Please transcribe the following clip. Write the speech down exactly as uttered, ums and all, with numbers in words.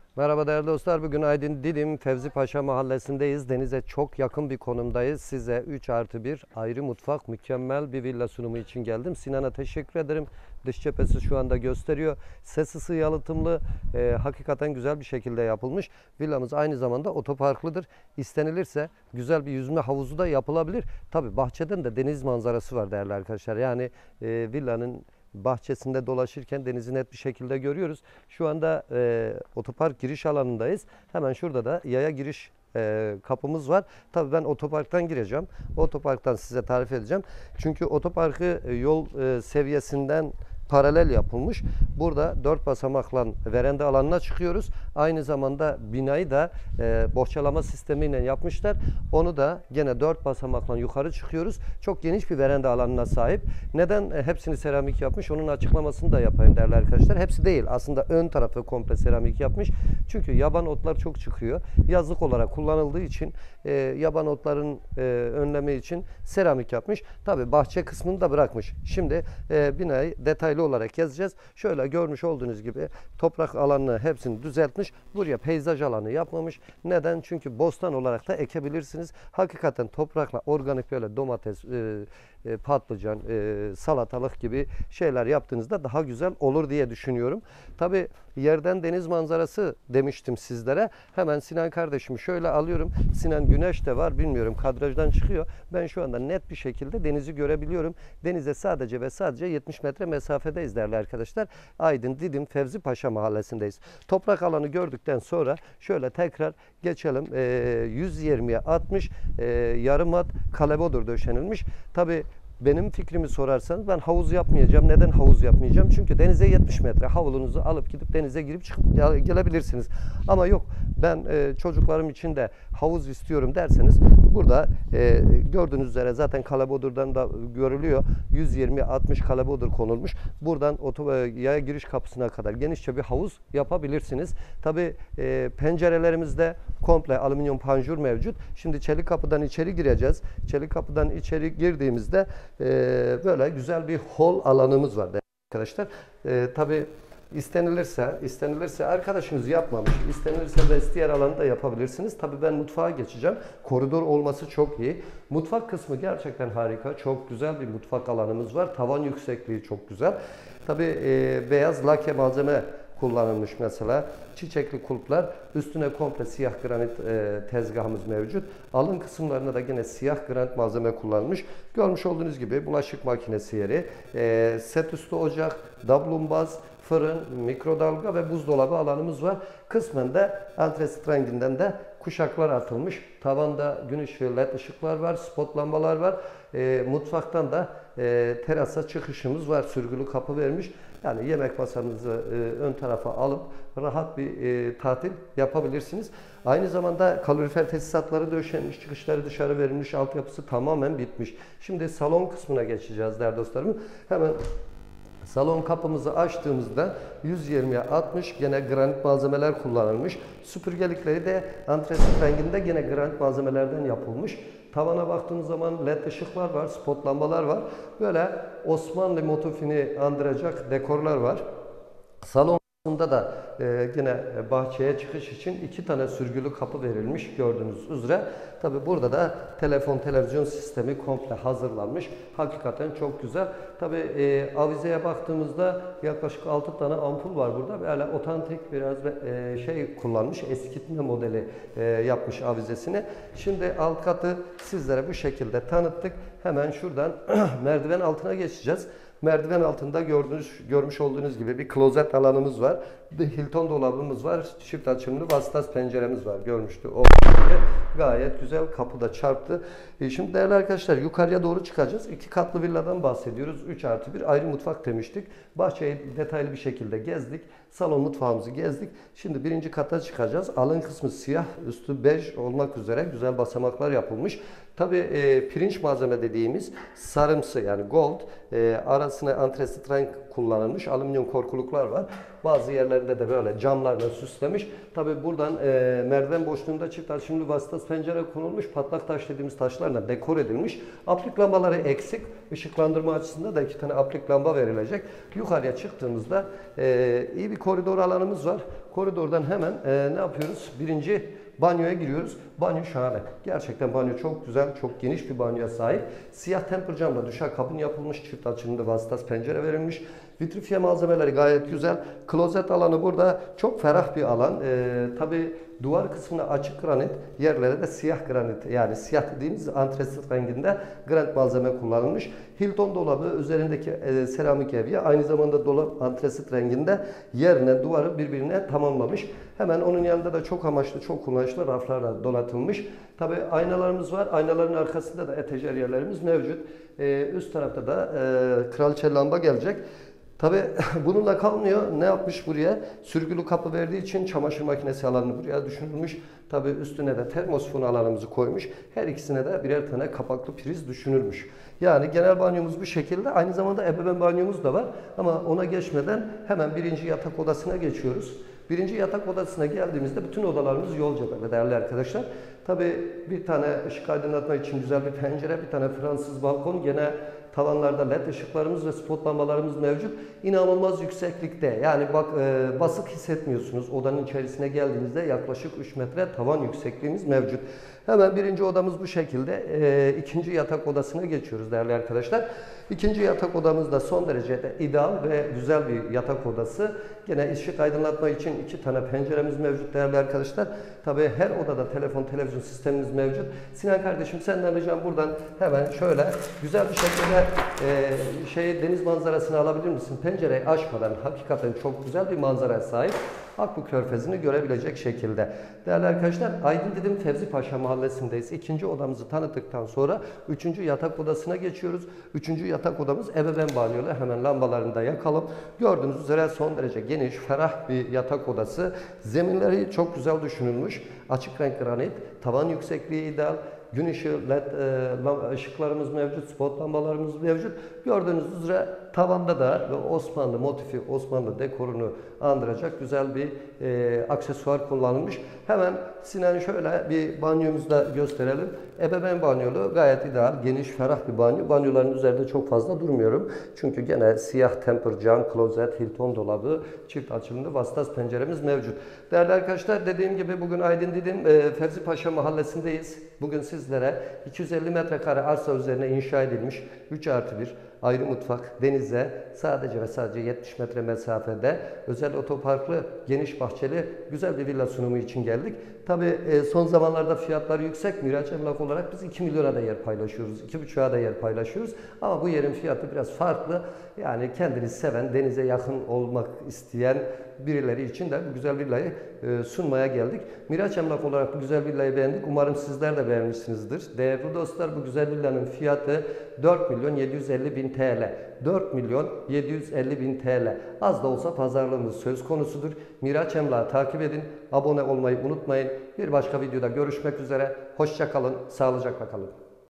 Merhaba değerli dostlar. Bugün Aydın Didim Fevzi Paşa Mahallesi'ndeyiz. Denize çok yakın bir konumdayız. Size üç artı bir ayrı mutfak, mükemmel bir villa sunumu için geldim. Sinan'a teşekkür ederim. Dış cephesi şu anda gösteriyor. Ses ısı yalıtımlı, e, hakikaten güzel bir şekilde yapılmış. Villamız aynı zamanda otoparklıdır. İstenilirse güzel bir yüzme havuzu da yapılabilir. Tabi bahçeden de deniz manzarası var değerli arkadaşlar. Yani e, villanın bahçesinde dolaşırken denizi net bir şekilde görüyoruz. Şu anda e, otopark giriş alanındayız. Hemen şurada da yaya giriş e, kapımız var. Tabii ben otoparktan gireceğim. Otoparktan size tarif edeceğim. Çünkü otoparkı e, yol e, seviyesinden paralel yapılmış. Burada dört basamakla veranda alanına çıkıyoruz. Aynı zamanda binayı da e, bohçalama sistemiyle yapmışlar. Onu da gene dört basamakla yukarı çıkıyoruz. Çok geniş bir veranda alanına sahip. Neden e, hepsini seramik yapmış? Onun açıklamasını da yapayım değerli arkadaşlar. Hepsi değil. Aslında ön tarafı komple seramik yapmış. Çünkü yaban otlar çok çıkıyor. Yazlık olarak kullanıldığı için e, yaban otların e, önlemi için seramik yapmış. Tabi bahçe kısmını da bırakmış. Şimdi e, binayı detaylı olarak gezeceğiz. Şöyle görmüş olduğunuz gibi toprak alanını hepsini düzeltmiş. Buraya peyzaj alanı yapmamış. Neden? Çünkü bostan olarak da ekebilirsiniz. Hakikaten toprakla organik böyle domates, e, e, patlıcan, e, salatalık gibi şeyler yaptığınızda daha güzel olur diye düşünüyorum. Tabi yerden deniz manzarası demiştim sizlere. Hemen Sinan kardeşimi şöyle alıyorum. Sinan güneş de var. Bilmiyorum kadrajdan çıkıyor. Ben şu anda net bir şekilde denizi görebiliyorum. Denize sadece ve sadece yetmiş metre mesafedeyiz değerli arkadaşlar. Aydın Didim Fevzi Paşa Mahallesi'ndeyiz. Toprak alanı gördükten sonra şöyle tekrar geçelim. E, yüz yirmiye altmış e, yarım at kalebodur döşenilmiş. Tabi benim fikrimi sorarsanız ben havuz yapmayacağım. Neden havuz yapmayacağım? Çünkü denize yetmiş metre havlunuzu alıp gidip denize girip çıkıp gelebilirsiniz. Ama yok ben e, çocuklarım için de havuz istiyorum derseniz burada e, gördüğünüz üzere zaten kalebodurdan da görülüyor. yüz yirmi altmış kalebodur konulmuş. Buradan oto, yaya giriş kapısına kadar genişçe bir havuz yapabilirsiniz. Tabi e, pencerelerimizde komple alüminyum panjur mevcut. Şimdi çelik kapıdan içeri gireceğiz. Çelik kapıdan içeri girdiğimizde e, böyle güzel bir hol alanımız var arkadaşlar. E, tabi İstenilirse, istenilirse arkadaşınız yapmamış, istenilirse vestiyer alanı da yapabilirsiniz. Tabii ben mutfağa geçeceğim. Koridor olması çok iyi. Mutfak kısmı gerçekten harika. Çok güzel bir mutfak alanımız var. Tavan yüksekliği çok güzel. Tabii e, beyaz lake malzeme kullanılmış mesela. Çiçekli kulplar. Üstüne komple siyah granit e, tezgahımız mevcut. Alın kısımlarında da yine siyah granit malzeme kullanılmış. Görmüş olduğunuz gibi bulaşık makinesi yeri, e, set üstü ocak, dablumbaz, fırın, mikrodalga ve buzdolabı alanımız var. Kısmen de antresit renginden de kuşaklar atılmış. Tavanda gün ışığı led ışıklar var, spot lambalar var. E, mutfaktan da e, terasa çıkışımız var. Sürgülü kapı vermiş. Yani yemek masanızı e, ön tarafa alıp rahat bir e, tatil yapabilirsiniz. Aynı zamanda kalorifer tesisatları döşenmiş, çıkışları dışarı verilmiş, altyapısı tamamen bitmiş. Şimdi salon kısmına geçeceğiz değerli dostlarım. Hemen salon kapımızı açtığımızda yüz yirmiye altmış gene granit malzemeler kullanılmış. Süpürgelikleri de antresit renginde gene granit malzemelerden yapılmış. Tavana baktığımız zaman led ışıklar var, spot lambalar var. Böyle Osmanlı motifini andıracak dekorlar var. Salon Bunda da e, yine bahçeye çıkış için iki tane sürgülü kapı verilmiş gördüğünüz üzere. Tabi burada da telefon, televizyon sistemi komple hazırlanmış. Hakikaten çok güzel. Tabi e, avizeye baktığımızda yaklaşık altı tane ampul var burada. Böyle otantik biraz e, şey kullanmış, eskitme modeli e, yapmış avizesini. Şimdi alt katı sizlere bu şekilde tanıttık. Hemen şuradan merdiven altına geçeceğiz. Merdiven altında gördüğünüz, görmüş olduğunuz gibi bir klozet alanımız var. Bir Hilton dolabımız var. Çift açımlı vasıtas penceremiz var. Görmüştü. O gayet güzel. Kapıda çarptı. E şimdi değerli arkadaşlar yukarıya doğru çıkacağız. İki katlı villadan bahsediyoruz. üç artı bir ayrı mutfak demiştik. Bahçeyi detaylı bir şekilde gezdik. Salon mutfağımızı gezdik. Şimdi birinci kata çıkacağız. Alın kısmı siyah, üstü bej olmak üzere güzel basamaklar yapılmış. Tabi e, pirinç malzeme dediğimiz sarımsı yani gold e, arasına antresit renk kullanılmış alüminyum korkuluklar var. Bazı yerlerinde de böyle camlarla süslemiş. Tabi buradan e, merdiven boşluğunda çift açımlı vasıtas pencere konulmuş. Patlak taş dediğimiz taşlarla dekor edilmiş. Aplik lambaları eksik. Işıklandırma açısından da iki tane aplik lamba verilecek. Yukarıya çıktığımızda e, iyi bir koridor alanımız var. Koridordan hemen e, ne yapıyoruz? Birinci banyoya giriyoruz. Banyo şahane. Gerçekten banyo çok güzel, çok geniş bir banyoya sahip. Siyah temper camla duşakabin yapılmış. Çift açılımlı vasıtası pencere verilmiş. Vitrifiye malzemeleri gayet güzel. Klozet alanı burada çok ferah bir alan. Ee, Tabi duvar kısmına açık granit, yerlere de siyah granit, yani siyah dediğimiz antresit renginde granit malzeme kullanılmış. Hilton dolabı üzerindeki e, seramik evye, aynı zamanda dolap antresit renginde, yerine duvarı birbirine tamamlamış. Hemen onun yanında da çok amaçlı, çok kullanışlı raflarla donatılmış. Tabi aynalarımız var. Aynaların arkasında da etajer yerlerimiz mevcut. Ee, üst tarafta da e, kraliçe lamba gelecek. Tabi bununla kalmıyor. Ne yapmış buraya? Sürgülü kapı verdiği için çamaşır makinesi alanını buraya düşünülmüş. Tabi üstüne de termosifon alanımızı koymuş. Her ikisine de birer tane kapaklı priz düşünülmüş. Yani genel banyomuz bu şekilde. Aynı zamanda ebeveyn banyomuz da var. Ama ona geçmeden hemen birinci yatak odasına geçiyoruz. Birinci yatak odasına geldiğimizde bütün odalarımız yol cephede değerli arkadaşlar. Tabi bir tane ışık aydınlatma için güzel bir pencere, bir tane Fransız balkon, gene tavanlarda led ışıklarımız ve spot lambalarımız mevcut. İnanılmaz yükseklikte, yani bak e, basık hissetmiyorsunuz. Odanın içerisine geldiğinizde yaklaşık üç metre tavan yüksekliğimiz mevcut. Hemen birinci odamız bu şekilde. E, ikinci yatak odasına geçiyoruz değerli arkadaşlar. İkinci yatak odamız da son derecede ideal ve güzel bir yatak odası. Gene ışık aydınlatma için iki tane penceremiz mevcut değerli arkadaşlar. Tabii her odada telefon, televizyon sistemimiz mevcut. Sinan kardeşim, senden ricam buradan hemen şöyle güzel bir şekilde e, şey deniz manzarasını alabilir misin? Pencereyi açmadan hakikaten çok güzel bir manzaraya sahip. Akbu Körfezi'ni görebilecek şekilde. Değerli arkadaşlar, Aydın Didim Fevzi Paşa Mahallesi'ndeyiz. İkinci odamızı tanıttıktan sonra üçüncü yatak odasına geçiyoruz. Üçüncü yatak odamız ebeveyn banyolu. Hemen lambalarını da yakalım. Gördüğünüz üzere son derece geniş, ferah bir yatak odası. Zeminleri çok güzel düşünülmüş. Açık renk granit, tavan yüksekliği ideal. Gün ışığı led e, ışıklarımız mevcut, spot lambalarımız mevcut. Gördüğünüz üzere tavanda da Osmanlı motifi, Osmanlı dekorunu andıracak güzel bir e, aksesuar kullanılmış. Hemen Sinan şöyle bir banyomuzu da gösterelim. Ebeveyn banyolu, gayet ideal, geniş, ferah bir banyo. Banyoların üzerinde çok fazla durmuyorum. Çünkü gene siyah temper cam, klozet, Hilton dolabı, çift açılımlı vasıtası penceremiz mevcut. Değerli arkadaşlar, dediğim gibi bugün Aydın Didim e, Fevzi Paşa Mahallesi'ndeyiz. Bugün sizlere iki yüz elli metrekare arsa üzerine inşa edilmiş üç artı bir ayrı mutfak, denize sadece ve sadece yetmiş metre mesafede, özel otoparklı, geniş bahçeli güzel bir villa sunumu için geldik. Tabii son zamanlarda fiyatlar yüksek. Miraç Emlak olarak biz iki milyona da yer paylaşıyoruz, iki buçuğa da yer paylaşıyoruz. Ama bu yerin fiyatı biraz farklı. Yani kendini seven, denize yakın olmak isteyen birileri için de bu güzel villayı sunmaya geldik. Miraç Emlak olarak bu güzel villayı beğendik. Umarım sizler de beğenmişsinizdir. Değerli dostlar, bu güzel villanın fiyatı dört milyon yedi yüz elli bin T L. dört milyon yedi yüz elli bin T L. Az da olsa pazarlığımız söz konusudur. Miraç Emlak'ı takip edin. Abone olmayı unutmayın. Bir başka videoda görüşmek üzere. Hoşça kalın, sağlıcakla kalın.